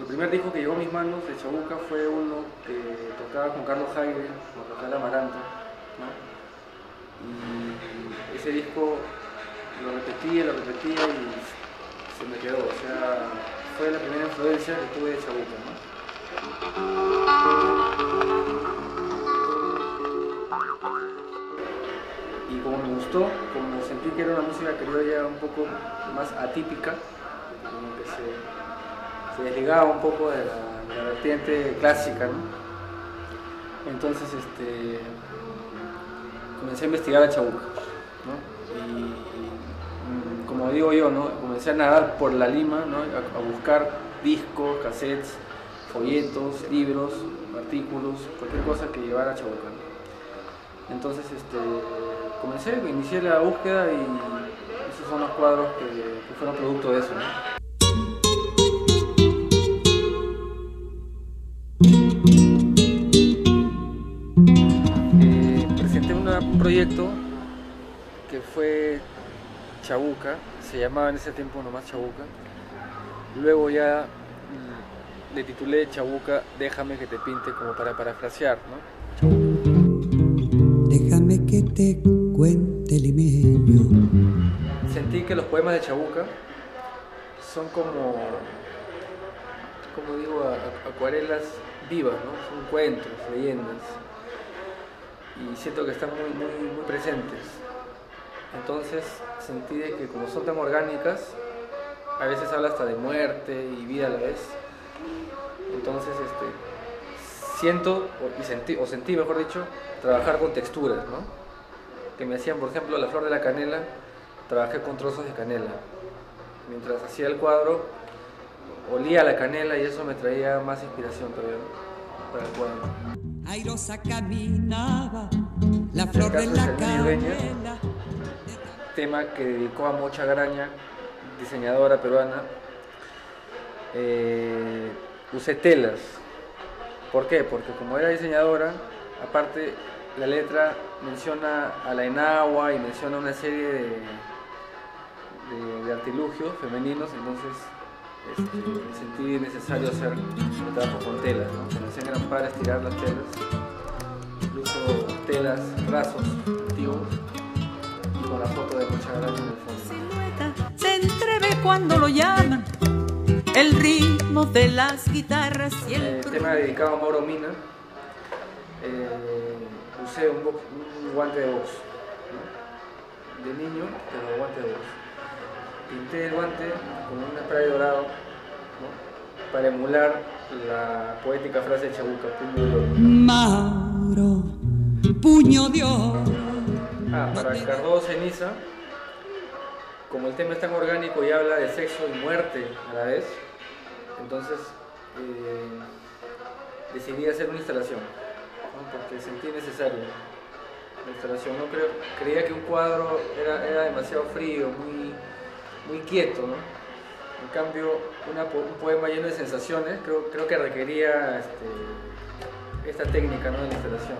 el primer disco que llegó a mis manos de Chabuca fue uno que tocaba con Carlos Jaime, con Rafael Amaranto, ¿no? Y ese disco lo repetía y se me quedó, o sea, fue la primera influencia que tuve de Chabuca, ¿no? Y como me gustó, como sentí que era una música criolla un poco más atípica, como que se desligaba un poco de la vertiente clásica, ¿no? Entonces comencé a investigar a Chabuca, ¿no? Y como digo yo, ¿no? Comencé a nadar por la Lima, ¿no? A buscar discos, cassettes, folletos, libros, artículos, cualquier cosa que llevara a Chabuca, ¿no? Entonces inicié la búsqueda y esos son los cuadros que fueron producto de eso, ¿no? Presenté un proyecto que fue Chabuca, se llamaba en ese tiempo nomás Chabuca. Luego ya le titulé Chabuca, déjame que te pinte, como para parafrasear, ¿no? Déjame que te cuente limeño. Sentí que los poemas de Chabuca son como digo, acuarelas vivas, ¿no? Son cuentos, leyendas. Y siento que están muy presentes. Entonces sentí de que como son tan orgánicas, a veces habla hasta de muerte y vida a la vez. Entonces sentí, mejor dicho, trabajar con texturas, ¿no? Que me hacían, por ejemplo, la flor de la canela, trabajé con trozos de canela. Mientras hacía el cuadro, olía la canela y eso me traía más inspiración todavía, ¿no? Para el cuadro. Airosa caminaba la flor de la canela. Tema que dedicó a Mocha Graña, diseñadora peruana. Usé telas. ¿Por qué? Porque como era diseñadora, aparte la letra menciona a la enagua y menciona una serie de artilugios femeninos, entonces sentí necesario hacer el trabajo con telas, ¿no? Comencé a engrampar, a estirar las telas, incluso telas, brazos antiguos, y con la foto de Mocha Graña en el fondo. Silueta se entreve cuando lo llaman, el ritmo de las guitarras y el tema dedicado a Mauro Mina. Usé un guante de box, ¿no? De niño, pero guante de box. Pinté el guante con un spray dorado, ¿no? Para emular la poética frase de Chabuca, puño de oro. Mauro, puño de oro. Para Cardo Ceniza, como el tema es tan orgánico y habla de sexo y muerte a la vez, entonces decidí hacer una instalación, ¿no? Porque sentí necesario la instalación. No creía que un cuadro era demasiado frío, muy quieto, ¿no? En cambio, un poema lleno de sensaciones creo que requería esta técnica, ¿no? De la instalación.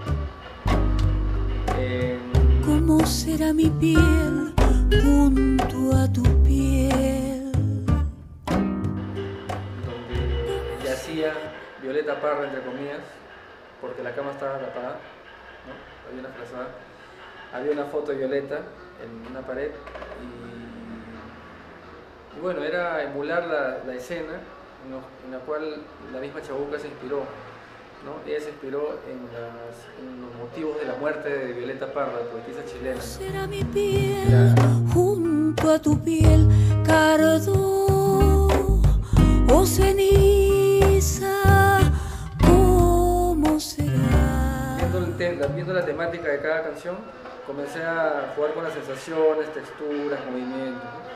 ¿Cómo será mi piel junto a tu piel? Donde yacía Violeta Parra, entre comillas, porque la cama estaba tapada, ¿no? Había una frazada. Había una foto de Violeta en una pared y bueno, era emular la escena en la cual la misma Chabuca se inspiró, ¿no? Ella se inspiró en los motivos de la muerte de Violeta Parra, poetisa chilena. Será mi piel junto a tu piel, cardo o ceniza, ¿cómo será? Viendo la temática de cada canción, comencé a jugar con las sensaciones, texturas, movimientos, ¿no?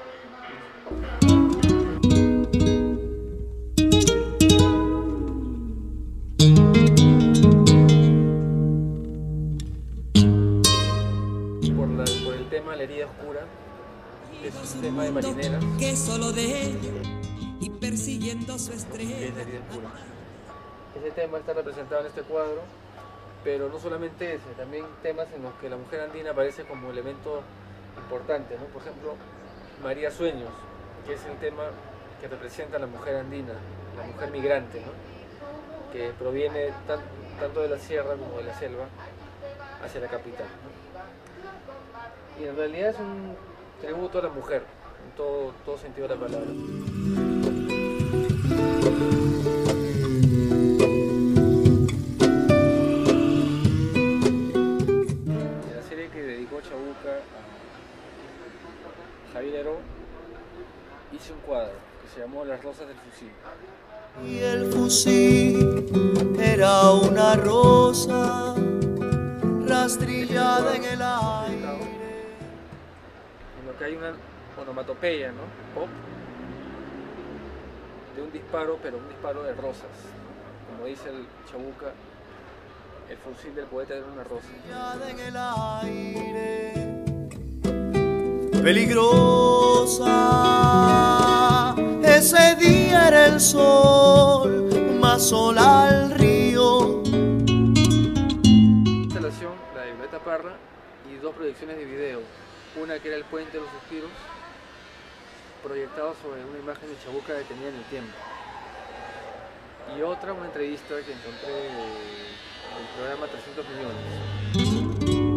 Por el tema La herida oscura, es un tema de marineras, que solo de ella y persiguiendo su que es estrella. La herida oscura. Ese tema está representado en este cuadro, pero no solamente ese, también temas en los que la mujer andina aparece como elemento importante, ¿no? Por ejemplo, María Sueños, que es el tema que representa a la mujer andina, la mujer migrante, ¿no? Que proviene tanto de la sierra como de la selva hacia la capital, ¿no? Y en realidad es un tributo a la mujer, en todo sentido de la palabra. En la serie que dedicó Chabuca a Javier Heró, hice un cuadro que se llamó Las rosas del fusil. Y el fusil era una rosa rastrillada en el aire. En lo que hay una onomatopeya, ¿no? Pop, de un disparo, pero un disparo de rosas, ¿no? Como dice el Chabuca, el fusil del poeta era una rosa. En el aire, peligrosa. Ese día era el sol, más sol al río. Instalación, la de Violeta Parra, y dos proyecciones de video. Una que era el Puente de los Suspiros, proyectado sobre una imagen de Chabuca detenida en el tiempo. Y otra, una entrevista que encontré del programa 300 millones.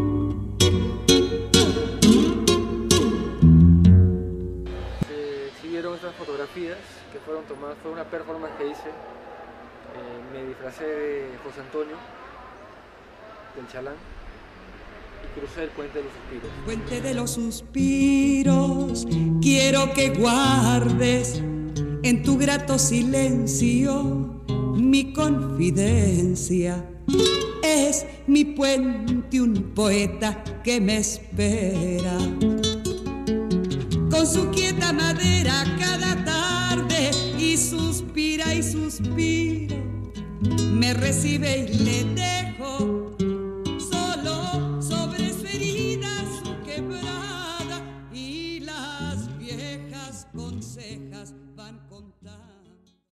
Se exhibieron estas fotografías que fueron tomadas, fue una performance que hice. Me disfracé de José Antonio, del Chalán, y crucé el Puente de los Suspiros. Puente de los suspiros, quiero que guardes en tu grato silencio mi confidencia. Es mi puente un poeta que me espera. Con su quieta madera cada tarde y suspira, me recibe y le dejo solo sobre su herida, su quebrada, y las viejas con cejas van con